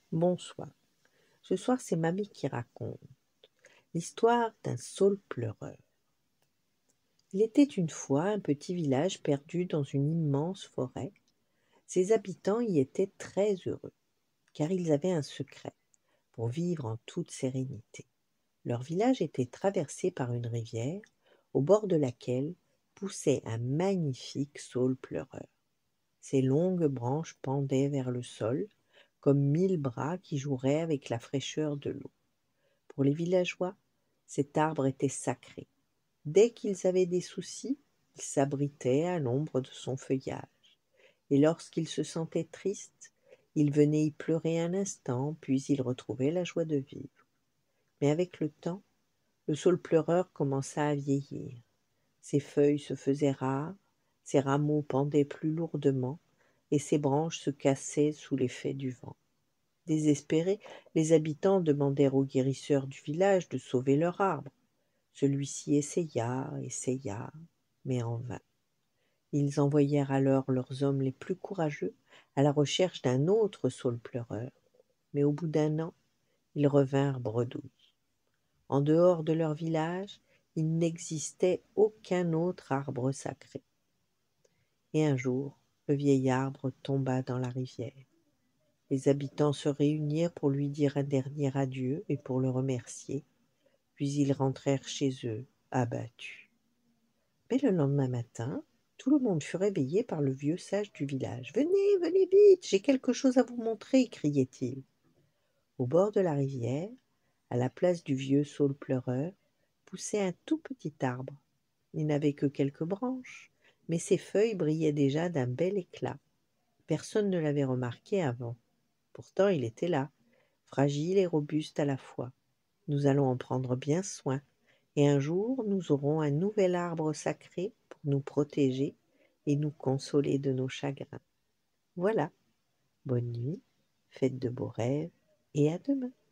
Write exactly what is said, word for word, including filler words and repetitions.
Bonsoir. Ce soir, c'est mamie qui raconte l'histoire d'un saule pleureur. Il était une fois un petit village perdu dans une immense forêt. Ses habitants y étaient très heureux, car ils avaient un secret pour vivre en toute sérénité. Leur village était traversé par une rivière, au bord de laquelle poussait un magnifique saule pleureur. Ses longues branches pendaient vers le sol, comme mille bras qui joueraient avec la fraîcheur de l'eau. Pour les villageois, cet arbre était sacré. Dès qu'ils avaient des soucis, ils s'abritaient à l'ombre de son feuillage. Et lorsqu'ils se sentaient tristes, ils venaient y pleurer un instant, puis ils retrouvaient la joie de vivre. Mais avec le temps, le saule pleureur commença à vieillir. Ses feuilles se faisaient rares, ses rameaux pendaient plus lourdement, et ses branches se cassaient sous l'effet du vent. Désespérés, les habitants demandèrent au guérisseur du village de sauver leur arbre. Celui-ci essaya, essaya, mais en vain. Ils envoyèrent alors leurs hommes les plus courageux à la recherche d'un autre saule pleureur, mais au bout d'un an, ils revinrent bredouilles. En dehors de leur village, il n'existait aucun autre arbre sacré. Et un jour, le vieil arbre tomba dans la rivière. Les habitants se réunirent pour lui dire un dernier adieu et pour le remercier, puis ils rentrèrent chez eux, abattus. Mais le lendemain matin, tout le monde fut réveillé par le vieux sage du village. « Venez, venez vite, j'ai quelque chose à vous montrer » criait-il. Au bord de la rivière, à la place du vieux saule pleureur, poussait un tout petit arbre. Il n'avait que quelques branches, mais ses feuilles brillaient déjà d'un bel éclat. Personne ne l'avait remarqué avant. Pourtant il était là, fragile et robuste à la fois. Nous allons en prendre bien soin, et un jour nous aurons un nouvel arbre sacré pour nous protéger et nous consoler de nos chagrins. Voilà, bonne nuit, faites de beaux rêves, et à demain.